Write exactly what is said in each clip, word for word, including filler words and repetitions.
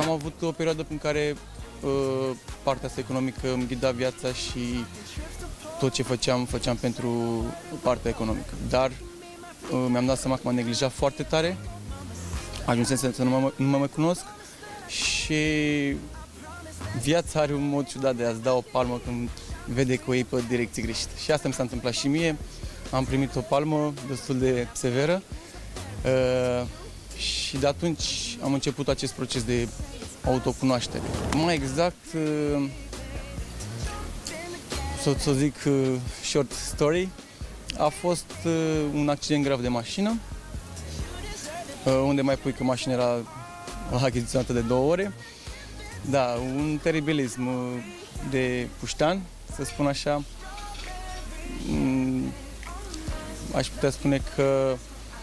am avut o perioadă în care uh, partea asta economică îmi ghida viața și tot ce făceam, făceam pentru partea economică. Dar uh, mi-am dat seama că m-am neglijat foarte tare, ajunsesem să nu mă, nu mă mai cunosc și viața are un mod ciudat de a-ți da o palmă când vede că o iei pe direcții greșite. Și asta mi s-a întâmplat și mie. Am primit o palmă destul de severă uh, și de atunci am început acest proces de autocunoaștere. Mai exact, uh, să, să zic uh, short story, a fost uh, un accident grav de mașină, uh, unde mai pui că mașina era achiziționată de două ore. Da, un teribilism de puștan, să spun așa. Aș putea spune că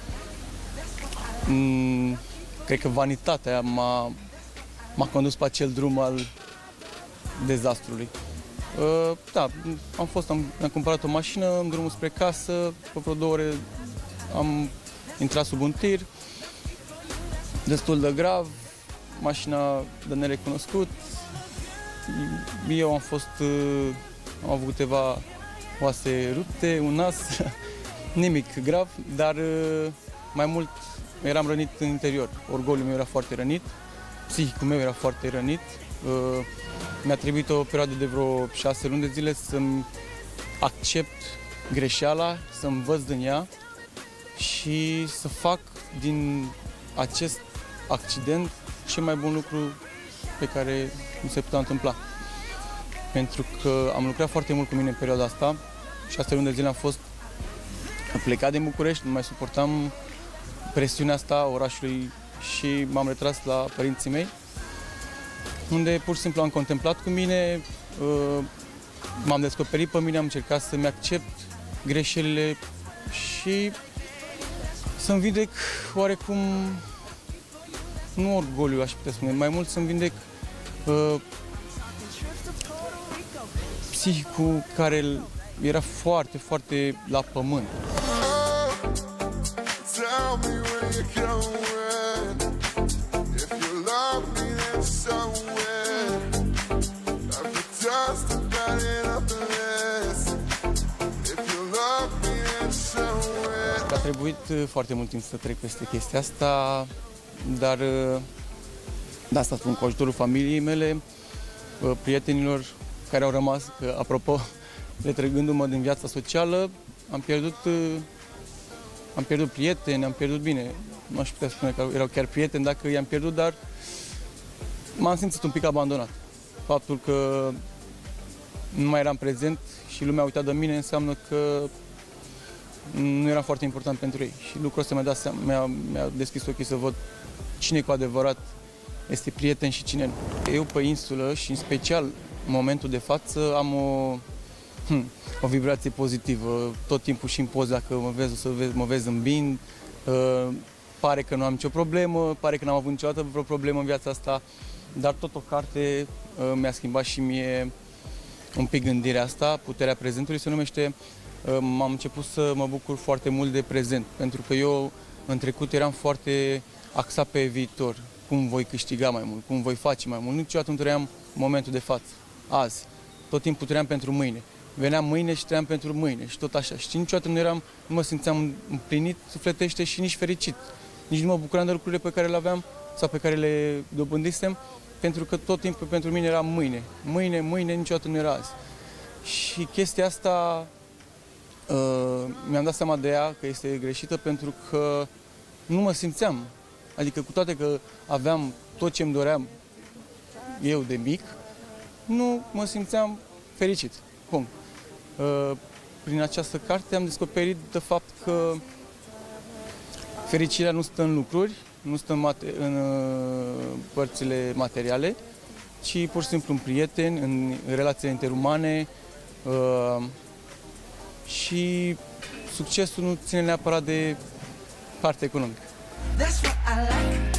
cred că vanitatea m-a, m-a condus pe acel drum al dezastrului. Da, am fost, am, am cumpărat o mașină în drumul spre casă, pe vreo două ore am intrat sub un tir, destul de grav, mașina de nerecunoscut. Eu am fost, am avut câteva oase rupte, un nas, nimic grav, dar mai mult eram rănit în interior. Orgoliul meu era foarte rănit, psihicul meu era foarte rănit. Mi-a trebuit o perioadă de vreo șase luni de zile să-mi accept greșeala, să învăț din ea și să fac din acest accident cel mai bun lucru pe care nu se putea întâmpla. Pentru că am lucrat foarte mult cu mine în perioada asta, șase luni de zile am fost plecat din București, nu mai suportam presiunea asta orașului și m-am retras la părinții mei, unde pur și simplu am contemplat cu mine, m-am descoperit pe mine, am încercat să-mi accept greșelile și să-mi vindec oarecum, nu orgoliu, aș putea spune, mai mult să-mi vindec uh, psihicul care era foarte, foarte la pământ. A trebuit foarte mult timp să trec peste chestia asta, dar de asta spun, cu ajutorul familiei mele, prietenilor care au rămas, că, apropo, retrăgându-mă din viața socială, am pierdut, am pierdut prieteni, am pierdut bine. Nu aș putea spune că erau chiar prieteni dacă i-am pierdut, dar m-am simțit un pic abandonat. Faptul că nu mai eram prezent și lumea a uitat de mine înseamnă că nu era foarte important pentru ei. Și lucrul ăsta mi-a dat seama, mi-a, mi-a deschis ochii să văd cine cu adevărat este prieten și cine nu. Eu pe insulă și în special în momentul de față am o, hm, o vibrație pozitivă. Tot timpul și în poze, dacă mă vezi, o să vezi, mă vezi zâmbind. Uh, pare că nu am nicio problemă, pare că n-am avut niciodată vreo problemă în viața asta, dar tot o carte uh, mi-a schimbat și mie un pic gândirea asta, Puterea prezentului se numește. M-am început să mă bucur foarte mult de prezent, pentru că eu în trecut eram foarte axat pe viitor, cum voi câștiga mai mult, cum voi face mai mult. Niciodată nu trăiam momentul de față, azi. Tot timpul trăiam pentru mâine. Veneam mâine și trăiam pentru mâine și tot așa. Și niciodată nu eram, nu mă simțeam împlinit sufletește și nici fericit. Nici nu mă bucuram de lucrurile pe care le aveam sau pe care le dobândisem, pentru că tot timpul pentru mine era mâine. Mâine, mâine, niciodată nu era azi. Și chestia asta Uh, mi-am dat seama de ea că este greșită, pentru că nu mă simțeam. Adică cu toate că aveam tot ce îmi doream eu de mic, nu mă simțeam fericit. Punct. Uh, prin această carte am descoperit de fapt că fericirea nu stă în lucruri, nu stă în, mate- în uh, părțile materiale, ci pur și simplu în prieteni, în relațiile interumane, uh, și succesul nu ține neapărat de partea economică.